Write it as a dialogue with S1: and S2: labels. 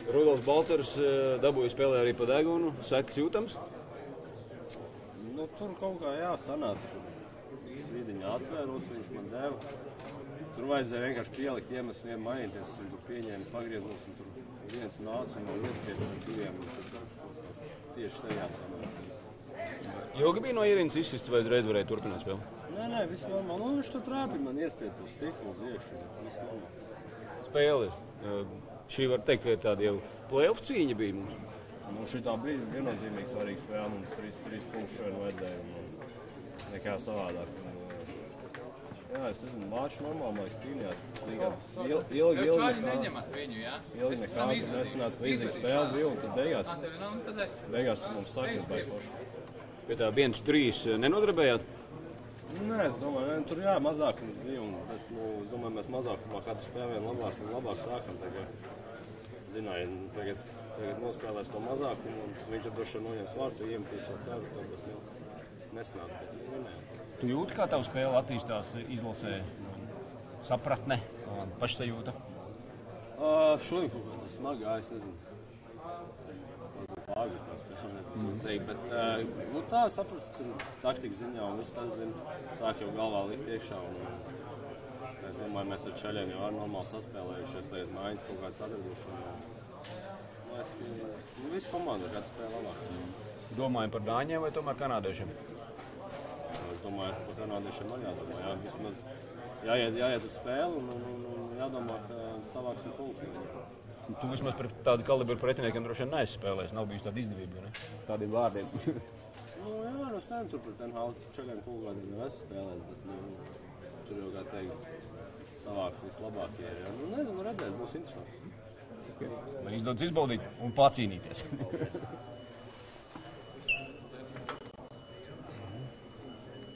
S1: Rudolfs Balcers dabūja spēlē arī pa degunu. Sekas jūtams?
S2: Nu, tur kaut kā sanāca. Vidiņā atvērus, viņš man deva. Tur vajadzēja vienkārši pielikt iemeslu, vien mainīties. Un tur pieņēma pagrieznos, un tur viens nāca un vēl iespiedz un diviem. Tieši sejā sanāca.
S1: Ilgi bija no ierīnas izsists, vai uzreiz varēja turpināt spēli?
S2: Nē, viss normāli. Nu, viņš tur trāpīja, man iespied to stiklu uz iekšu. Viss normāli.
S1: Spēle. Šī var teikt, ka tāda jau play-off cīņa bija mums.
S2: Nu, šitā bija viennozīmīgi svarīga spēle. Mums 3 punktus šodien vajadzēja. Nekā savādāk. Jā, es nezinu, Vāči normāli, man liekas, cīnījās. Ilgi
S3: neņemat viņu, jā?
S2: Ilgi nekā, nesanāca līdzīga spēle bija, un tad beigās mums saknes baigi forši.
S1: Pie tā 1-3 nenodarbējāt?
S2: Nē, es domāju, tur mazākums bija, bet, es domāju, mēs mazākumā katru spēli vien labāk sākam. Zināju, tagad nospēlēs to mazākumu, un viņš tad droši noņems vārds, iemetīs jau ceru to, bet nesanāca, bet vienējām.
S1: Tu jūti, kā tavu spēle attīstās izlasē? Sapratne, pašsajūta?
S2: Šodien kaut kas tā smagā, es nezinu. Pārgājis tā spēle, nezinu, bet tā saprast, taktika ziņā un viss tas zina, sāk jau galvā likt iekšā. Es domāju, mēs ar Čeļiem jau normāli saspēlējušies, tagad mājiņas kaut kāds atraduši. Visu komandu ar kādu spēli labāk.
S1: Domājam par dāņiem vai tomēr kanādiešiem?
S2: Es domāju, par kanādiešiem man jādomā. Vismaz jāiet uz spēli un jādomā, ka savāksim pulsu.
S1: Tu vismaz par tādu kalibru pretiniekiem droši vien neesi spēlējis. Nav bijusi tāda izdevība, ne? Tādiem vārdiem.
S2: Es nezinu, tur par Tenhautu Čeļiem Kulgādiem jau esmu spēlējis, bet tur jau, kā teikt, savākt vislabākie. Nezinu, redzēt, būs interesanti.
S1: Lai izdodas izbaudīt un pacīnīties.